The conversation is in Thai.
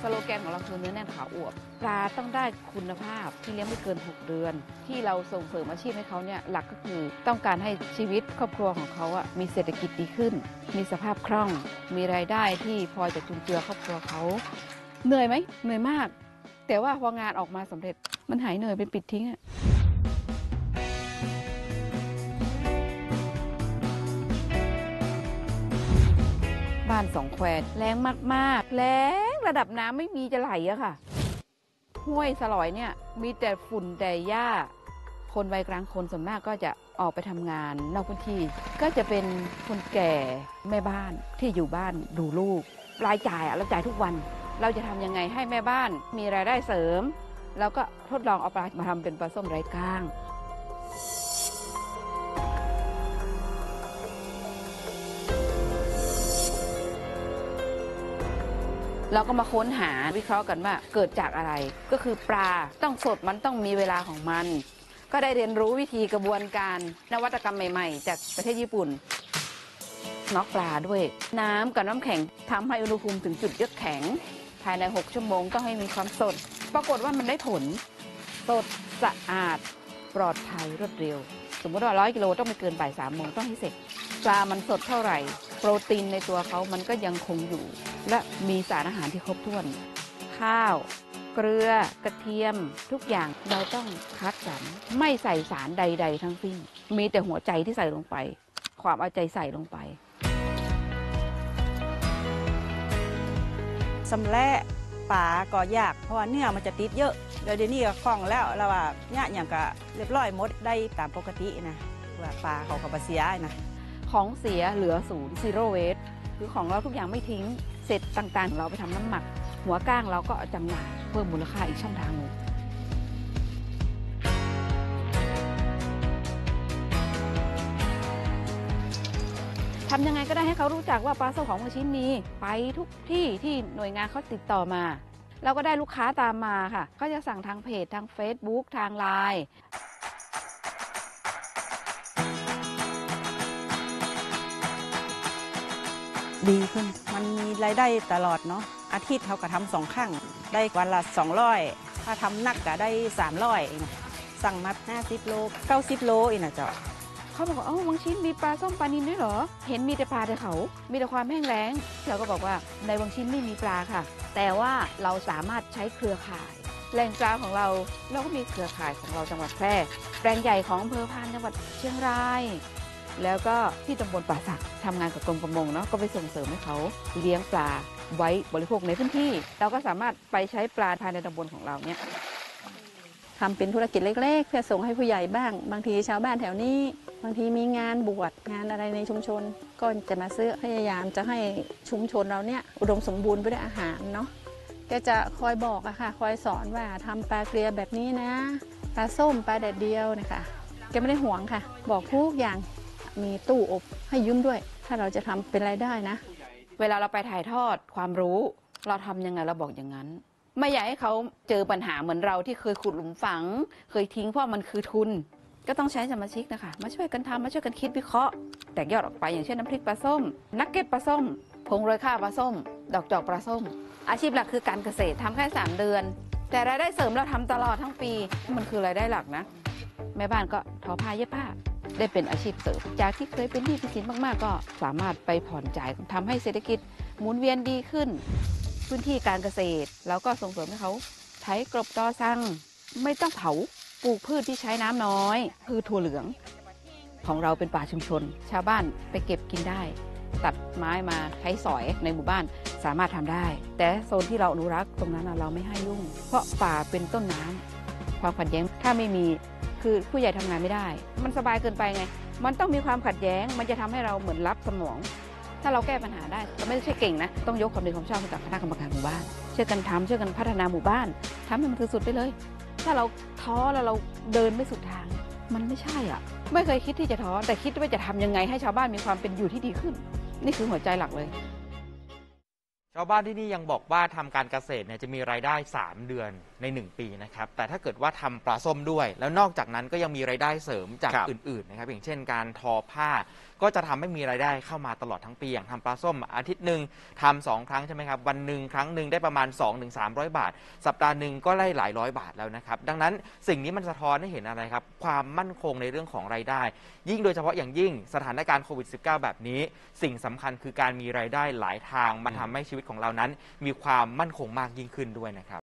โลแกนของเราคือเนื้อแน่นขาอวบปลาต้องได้คุณภาพที่เลี้ยงไม่เกิน6 เดือนที่เราส่งเสริมอาชีพให้เขาเนี่ยหลักก็คือต้องการให้ชีวิตครอบครัวของเขาอะมีเศรษฐกิจดีขึ้นมีสภาพคล่องมีรายได้ที่พอจะจุนเจือครอบครัวเขาเหนื่อยไหมเหนื่อยมากแต่ว่าพองานออกมาสำเร็จมันหายเหนื่อยเป็นปิดทิ้งอะบ้าน2 แควแรงมากๆแรงระดับน้ำไม่มีจะไหลอะค่ะห้วยสลอยเนี่ยมีแต่ฝุ่นแต่หญ้าคนวัยกลางคนส่วนมากก็จะออกไปทำงานนอกพื้นที่ก็จะเป็นคนแก่แม่บ้านที่อยู่บ้านดูลูกรายจ่ายเราจ่ายทุกวันเราจะทำยังไงให้แม่บ้านมีรายได้เสริมแล้วก็ทดลองเอาปลามาทำเป็นปลาส้มไร้ก้างเราก็มาค้นหาวิเคราะห์กันว่าเกิดจากอะไรก็คือปลาต้องสดมันต้องมีเวลาของมันก็ได้เรียนรู้วิธีกระบวนการนวัตกรรมใหม่ๆจากประเทศญี่ปุ่นน็อกปลาด้วยน้ำกับน้ำแข็งทำให้อุณหภูมิถึงจุดเยือกแข็งภายใน6 ชั่วโมงต้องให้มีความสดปรากฏว่ามันได้ผลสดสะอาดปลอดภัยรวดเร็วสมมติว่า100 กิโลต้องไม่เกินบ่าย 3 โมงต้องให้เสร็จปลามันสดเท่าไหร่โปรตีนในตัวเขามันก็ยังคงอยู่และมีสารอาหารที่ครบถ้วนข้าวเกลือกระเทียมทุกอย่างเราต้องคัดสรรไม่ใส่สารใดๆทั้งสิ้นมีแต่หัวใจที่ใส่ลงไปความเอาใจใส่ลงไปสำแลปลาก็ยากเพราะว่าเนื้อมันจะติดเยอะเดี๋ยวนี้ก็คล่องแล้วเราว่าเนี่ยอย่างก็เรียบร้อยหมดได้ตามปกตินะว่าปลาเขาก็บ่เสียนะของเสียเหลือ0 zero waste คือของเราทุกอย่างไม่ทิ้งเสร็จต่างๆเราไปทำน้ำหมักหัวก้างเราก็จำหน่ายเพิ่มมูลค่าอีกช่องทางหนึ่งทำยังไงก็ได้ให้เขารู้จักว่าปลาส้มของเมืองชินมีไปทุกที่ที่หน่วยงานเขาติดต่อมาเราก็ได้ลูกค้าตามมาค่ะเขาจะสั่งทางเพจทาง Facebook ทาง LINE ดีขึ้นมันมีรายได้ตลอดเนาะอาทิตย์เขาก็ทำ2 ครั้งได้วันละ200ถ้าทำหนักก็ได้300นะสั่งมา50 โล90 โลอีกนะเจ้าเขาบอกว่าวังชิ้นมีปลาส้มปลานิลด้วยเหรอเห็นมีแต่ปลาแต่เขามีแต่ความแห้งแล้งเราก็บอกว่าในวังชิ้นไม่มีปลาค่ะแต่ว่าเราสามารถใช้เครือข่ายแหล่งปลาของเราก็มีเครือข่ายของเราจังหวัดแพร่แปลงใหญ่ของอำเภอพานจังหวัดเชียงรายแล้วก็ที่ตำบลป่าสักทำงานกับกรมประมงเนาะก็ไปส่งเสริมให้เขาเลี้ยงปลาไว้บริโภคในพื้นที่เราก็สามารถไปใช้ปลาภายในตำบลของเราเนี่ยทำเป็นธุรกิจเล็กๆเพื่อส่งให้ผู้ใหญ่บ้างบางทีชาวบ้านแถวนี้บางทีมีงานบวชงานอะไรในชุมชนก็จะมาซื้อพยายามจะให้ชุมชนเราเนี่ยอุดมสมบูรณ์ไปด้วยอาหารเนาะก็จะคอยบอกอะค่ะคอยสอนว่าทำปลาเกลียแบบนี้นะปลาส้มปลาแดดเดียวนะคะแกไม่ได้ห่วงค่ะบอกทุกอย่างมีตู้อบให้ยืมด้วยถ้าเราจะทำเป็นรายได้นะเวลาเราไปถ่ายทอดความรู้เราทำยังไงเราบอกอย่างนั้นไม่อยากให้เขาเจอปัญหาเหมือนเราที่เคยขุดหลุมฝังเคยทิ้งเพราะมันคือทุนก็ต้องใช้สมาชิกนะคะมาช่วยกันทำมาช่วยกันคิดวิเคราะห์แตกยอดออกไปอย่างเช่นน้ำพริกปลาส้มนักเก็ตปลาส้มผงโรยข้าวปลาส้มดอกจอกปลาส้มอาชีพหลักคือการเกษตรทำแค่3 เดือนแต่รายได้เสริมเราทำตลอดทั้งปีมันคือรายได้หลักนะแม่บ้านก็ทอผ้าเย็บผ้าได้เป็นอาชีพเสริมจากที่เคยเป็นหนี้เป็นสินมากๆก็สามารถไปผ่อนจ่ายทำให้เศรษฐกิจหมุนเวียนดีขึ้นพื้นที่การเกษตรแล้วก็ส่งเสริมให้เขาไถกลบตอซังไม่ต้องเผาปลูกพืชที่ใช้น้ำน้อยคือถั่วเหลืองของเราเป็นป่าชุมชนชาวบ้านไปเก็บกินได้ตัดไม้มาใช้สอยในหมู่บ้านสามารถทำได้แต่โซนที่เราอนุรักษ์ตรงนั้นเราไม่ให้ยุ่งเพราะป่าเป็นต้นน้ำความขัดแย้งถ้าไม่มีคือผู้ใหญ่ทำงานไม่ได้มันสบายเกินไปไงมันต้องมีความขัดแย้งมันจะทำให้เราเหมือนรับสมองถ้าเราแก้ปัญหาได้ก็ไม่ใช่เก่งนะต้องยกความดีความชอบให้กับคณะกรรมการหมู่บ้านช่วยกันทำช่วยกันพัฒนาหมู่บ้านทำให้มันสุดไปเลยถ้าเราท้อแล้วเราเดินไม่สุดทางมันไม่ใช่อ่ะไม่เคยคิดที่จะท้อแต่คิดว่าจะทำยังไงให้ชาวบ้านมีความเป็นอยู่ที่ดีขึ้นนี่คือหัวใจหลักเลยชาวบ้านที่นี่ยังบอกว่าทำการเกษตรเนี่ยจะมีรายได้3 เดือนใน1 ปีนะครับแต่ถ้าเกิดว่าทำปลาส้มด้วยแล้วนอกจากนั้นก็ยังมีรายได้เสริมจากอื่นๆนะครับอย่างเช่นการทอผ้าก็จะทำให้มีรายได้เข้ามาตลอดทั้งปีอย่างทำปลาส้มอาทิตย์หนึ่งทำ2 ครั้งใช่ไหมครับวันหนึ่งครั้งหนึ่งได้ประมาณ 200-300 บาท สัปดาห์หนึ่งก็ได้หลายร้อยบาทแล้วนะครับดังนั้นสิ่งนี้มันสะท้อนให้เห็นอะไรครับความมั่นคงในเรื่องของรายได้ยิ่งโดยเฉพาะอย่างยิ่งสถานการณ์โควิด -19 แบบนี้สิ่งสำคัญคือการมีรายได้หลายทางมันทำให้ชีวิตของเรานั้นมีความมั่นคงมากยิ่งขึ้นด้วยนะครับ